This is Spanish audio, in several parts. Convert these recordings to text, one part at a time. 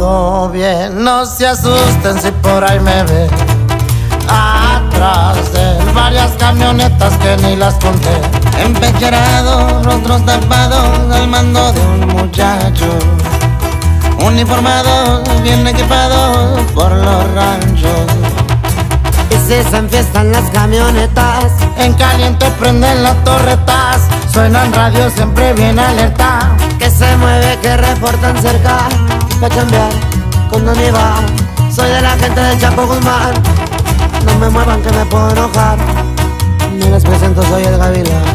todo bien, no se asusten si por ahí me ven. Atrás de varias camionetas que ni las conté, empecherados, rostros tapados al mando de un muchacho, uniformados, bien equipados por los ranchos. Y si se enfiestan las camionetas, en caliente prenden las torretas, suenan radio siempre bien alerta. que se mueve, que reportan cerca, pa' chambear con Don Iván. Soy de la gente del Chapo Guzmán, no me muevan que me puedo enojar. Ni les presento, soy el Gavilán.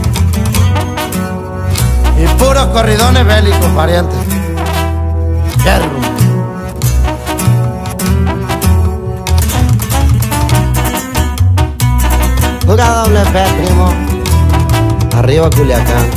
Y puros corridones bélicos, parientes. Yerro. Pura doble P, primo. Arriba Culiacán.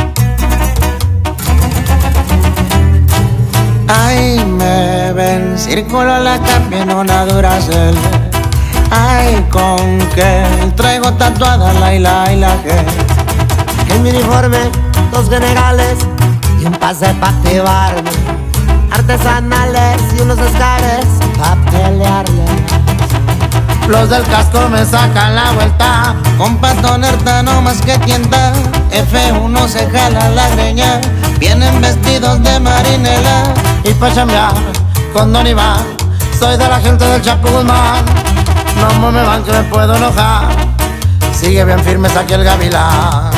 Ay, me ven, circulo la cambia en una Duracell. Ay, con que traigo tatuada la y la que. En mi uniforme, 2 generales y un pase pa' activarme. Artesanales y unos escares pa' pelearle. Los del casco me sacan la vuelta, con patón herta no más que tienta. F1 se jala la greña, vienen vestidos de marinela. Y pa' chambear con Don Iván, soy de la gente del Chapo Guzmán. No me van que me puedo enojar, sigue bien firmes aquí el Gavilán.